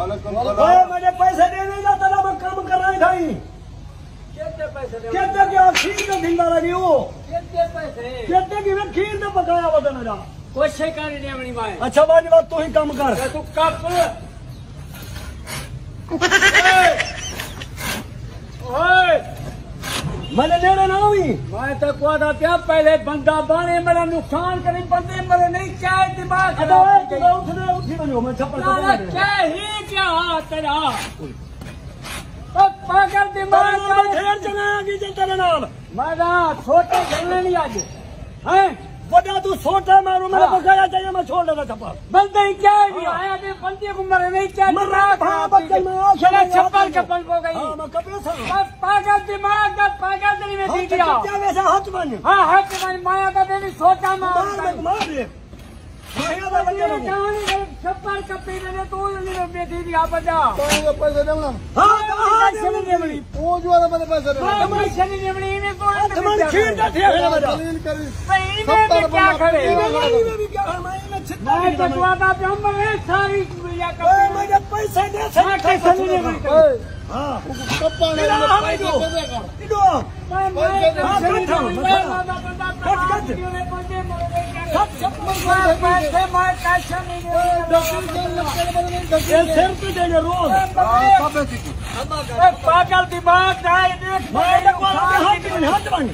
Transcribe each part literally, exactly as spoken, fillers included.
मुझे पैसे दे नहीं जाता ना, मैं काम कर रहा था। कितने की खीर का जिंदा लगी हो? कितने की मैं खीर तो पकाया बता ना। कोई शिकार नहीं अपनी माए। अच्छा बाजी बात तू ही काम कर। तू कप मैंने लेने ना हुई। मैं तो कुआ था क्या पहले बंदा बाने मेरा नुकसान करे बंदे मेरे नहीं क्या दिमाग उठने उठी बनो मैं छप्पर क्या ही क्या तेरा पागल दिमाग तेरे नाल मेरा छोटे खेलने नहीं आज है बड़ा तू छोटा मारू मेरा बकाया चाहिए मैं छोड़ देगा छप्पर। बंदे क्या नहीं आया थे बंदे को मरे नहीं क्या चला छप्पर कपल हो गई पागल दिमाग का पागल दिल में दी दिया वैसा हाथ बन। हाँ हाथ बन माया का देनी छोटा मार मार छप्पर कपे ने तो बेटी दिया बजा पैसे देना वो जो वाला मैंने पैसे देना पैसे नहीं देवनी इन्हें कौन तुम्हारी खीर का ठेका बजा दलील करी इन्हें क्या करे इन्हें भी क्या है मैं छिट्टा मैं बजवा था हम में सारी या ए मुझे पैसे दे सही पैसे नहीं देवनी हां कप्पा ने पैसे देगा इधो मैं पैसे मैं कैसे नहीं ये सिर पे देने रोज पागल दिमाग मैं को हाथ बन हाथ बन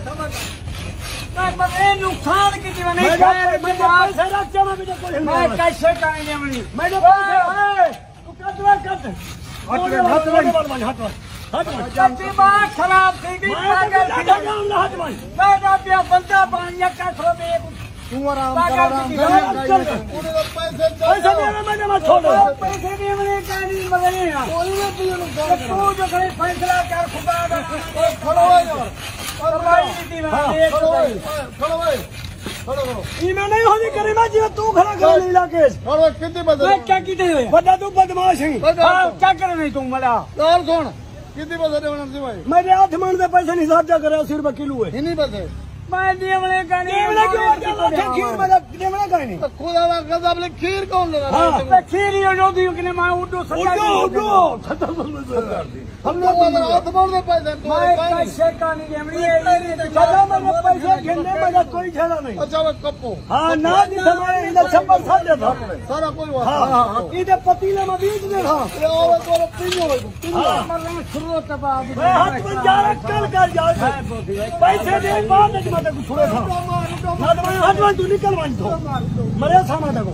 मैं नुकसान की जीवन मैं पैसे रख जमा मुझे कोई मैं कैसे करेंगे अपनी मैं तू कतवा कत हाथ बन हाथ बन दिमाग खराब थी गई पागल हाथ बन मैं बंदा पानी का थो तू आराम कर आराम कर पैसे पैसे देना मैं मत छोड़ पैसे देने का नहीं मगने कोई नहीं दियो नुकसान तू जो करे फैसला कर खुदा का खड़ो हो यार और भाई दीवार खड़ो हो खड़ो हो खड़ो हो इमे नहीं होनी करी मैं जी तू खड़ा कर लीला केस खड़ो कितने बजे मैं क्या कीते हुए बड़ा तू बदमाश है हां क्या करे नहीं तू मला यार कौन कितने बजे देना जी भाई मेरे हाथ मन दे पैसे नहीं साजा करे अस्सी रुपए किलो है इन्हीं बजे मैं देवने का नहीं देवने क्यों क्या खीर में देवने का नहीं तो खुदा का गजब ले खीर कौन ले रहा है मैं खीर ही जो दी कि मैं उडो सजा उडो उडो हम लोग अगर हाथ बोल दे पैसे तो मैं कैसे का नहीं देवनी ये सदा में पैसे गिनने में कोई ठेला नहीं। अच्छा वो कप्पो हां ना दी समय इधर छप्पर साल था सारा कोई बात हां इधर पतीले में बीच में था ये और तो तीनों तीनों मरना शुरू तबा मैं हाथ में जा कल कर जाओ पैसे दे बाद में मत कुछ छोड़े था ना तो मैं हाथ में तू निकल मान दो मरे सामा देखो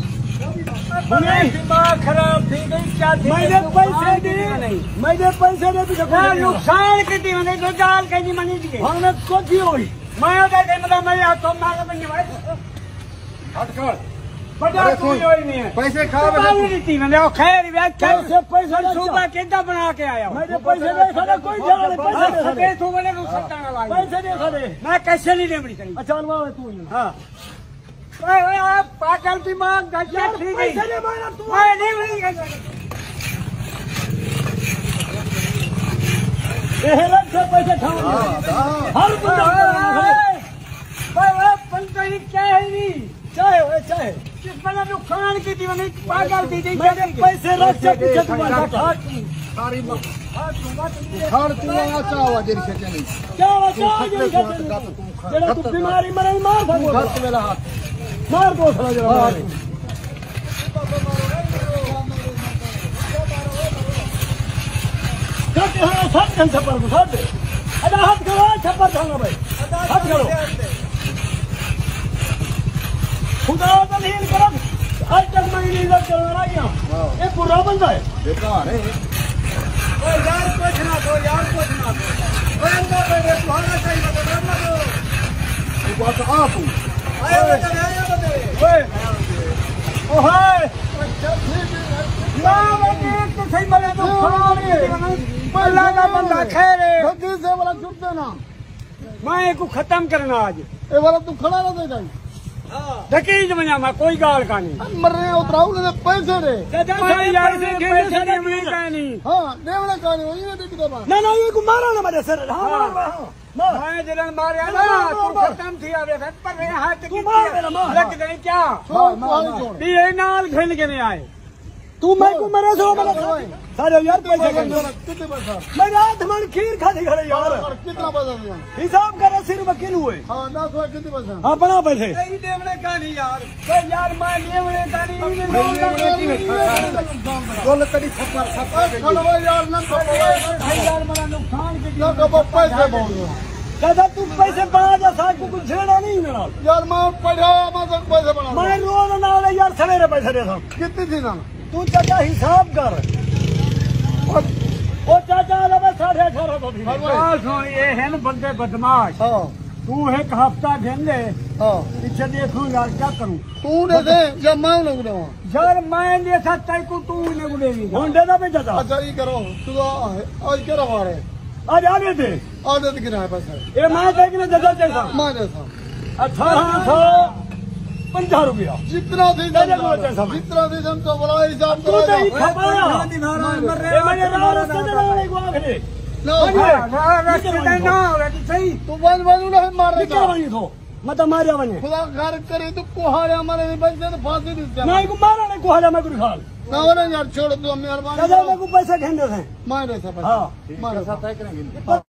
दिमाग खराब थी गई क्या मैंने पैसे दे मैंने पैसे दे भी मैं नुकसान की थी मैंने तो जाल कहीं मनी दी हमने कुछ ही होई मैं उधर मतलब मैं तो मार बन भाई हट कर बड़ा कोई होई नहीं है पैसे खा नहीं थी मैंने वो खैर व्याख्या पैसे पैसे सुबह कितना बना के आया मैंने पैसे दे सारे कोई जाना नहीं पैसे दे तू बोले तू सत्ता ना लाई पैसे दे सारे मैं कैसे नहीं देवड़ी करी अच्छा अनवा तू हां ओए आप पागल दिमाग गज्जा थी गई पैसे दे मैं तू मैं नहीं नहीं ये रख से पैसे खाओ हर बंदा ओए पंचायत क्या है नी चाहे ओए चाहे किस बड़ा नुकसान की थी मैंने पागल थी थी मैंने पैसे रख से पीछे तुम्हारा हाथ सारी हर तू अच्छा हुआ देरी से नहीं क्या बचा जो तेरा तू बीमारी मरे मार दो हाथ मेरा हाथ मार दो साला जरा कट हां साथ kan छप्पर को साथ अरे हाथ करो छप्पर खाना भाई हाथ करो खुदा का लील करो आज तक मैं नहीं लग चल रहा है ये पूरा बंदा है बेकार है ओ यार कुछ ना दो यार कुछ ना दो बंदा पे सुहाना चाहिए बंदा दो ये बात आप आए बंदा आए बंदा ओए ओ हाय ना बंदे तो सही बना दो बल्ला का बंदा खैर है जल्दी से वाला छुप देना मैं को खत्म करना आज ये वाला तू खड़ा ना दे जाई धकीज मजा मैं कोई गाल का नहीं मर रहे उतराऊ ने पैसे दे मैं यार से पैसे देने का नहीं हां देवना का नहीं वही दे दो ना ना ये को मारो ना मेरे सर हां मार मैं जलन मारे ना तू खत्म थी आवे पर मेरे हाथ की मार मेरा मार लग गई क्या छोड़ छोड़ ये नाल खेल के नहीं आए तू मैं को मरे सो मेरे सारे यार पैसे कितने पैसा मैं रात मन खीर खाती खड़े यार कितना पैसा दिया हिसाब कर अस्सी रुपए किलो है हाँ दस रुपए कितने पैसा हाँ बना पैसे नहीं देवने का नहीं यार तो यार मैं देवने का नहीं बोल कड़ी खपर खपर खड़वा यार न यार मेरा नुकसान के ना कब पैसे बोल दादा तू पैसे बना जा साथ को कुछ छेड़ा नहीं मेरा यार मैं पढ़ा मैं सब पैसे बना मैं रोज ना वाले यार सवेरे पैसे देता कितनी थी ना तू चाचा हिसाब कर वो चाचा लगा साढ़े अठारह सौ थी सुन ये है ना बंदे बदमाश हाँ तू एक हफ्ता घेन ले हाँ पीछे देखूं यार क्या करूं तू दे दे या मैं लोग दे यार मैं ले सकता है को तू ने गुड़ेगी होंडे ना पे चाचा अच्छा ये करो तू आज क्या रहा है आज आ गए थे आज दे कितना है पैसा ये मैं देखने जगह जैसा मैं जैसा अठारह सौ पंजा रुपया जितना थी जितना थी हम तो बड़ा हिसाब तू नहीं खपाया ये मैंने राह रास्ते चला एक आखिरी सही तू बंद बंद नहीं मार क्या बनी तो मत मारिया बने खुदा घर करे तो कुहारे हमारे नहीं बचते तो फांसी दी नहीं को मारा नहीं को हला मैं कुछ खाल ना यार छोड़ दो मेहरबानी दादा मैं को पैसे खेंदे थे मारे था हाँ मारे था